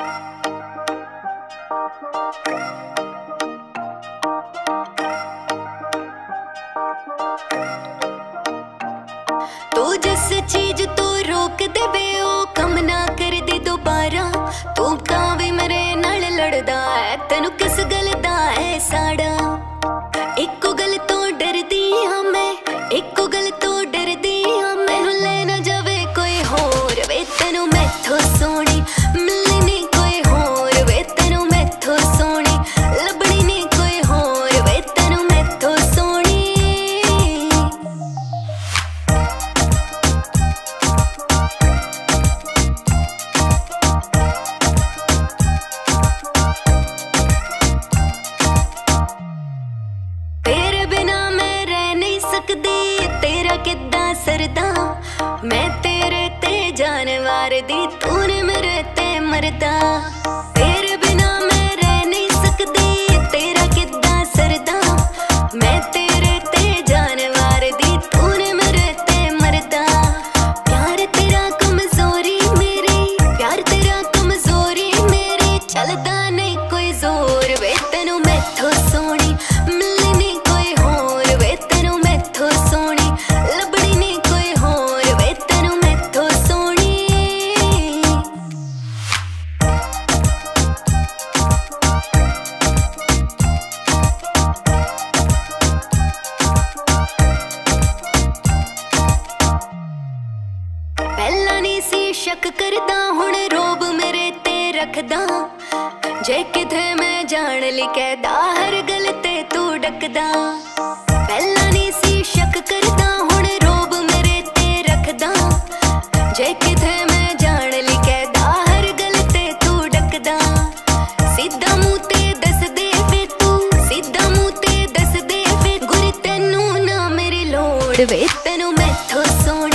तू जिस चीज तो रोक देवे ओ कम ना कर दे दोबारा। तू कावे मेरे नाल लड़दा है, तेनू किस गल दा है साड़ा। इको गल तो डरदी हां मैं, इको गल तो डरदी हां मैनू ले ना जावे कोई होर वे, तेनू मैथों सोहनी मिलनी नहीं कोई होर वे, तेनू मैथों सोहनी लभनी नहीं कोई होर वे, तेनू मैथों सोहनी। तेरे बिना मैं रह नहीं सकदी, तेरा किद्दां सरदा। मैं तेरे ते जानवर दी, तूने मेरे ते मरदा। तेरे बिना मैं रह नहीं सकदी, तेरा किद्दां सरदा। मैं तेरे ते जानवर दी, तूने मेरे ते मरदा। प्यार तेरा कमजोरी मेरी, प्यार तेरा कमजोरी मेरी, चलदा नहीं कोई जोर वे, तेनू मैथों सोहनी मिलनी नहीं कोई होर वे, तेनू मैथों सोहनी लभनी नहीं कोई होर वे, तेनू मैथों सोहनी। पहला नहीं सी शक करदा, हुण रोब मेरे ते रखदा। जे किथे मैं जान ली कहदा, हर गल ते तू डकदा। पहला नहीं सी शक करदा, हुण रोब मेरे ते रखदा। जे किथे मैं जान ली कहदा, हर गल ते तू डकदा। सीधा मुंह ते दस दे वे तू, सीधा मुंह ते दस दे वे, गुर तेनू ना मेरी लोड़ वे, तेनू मैथों सोहनी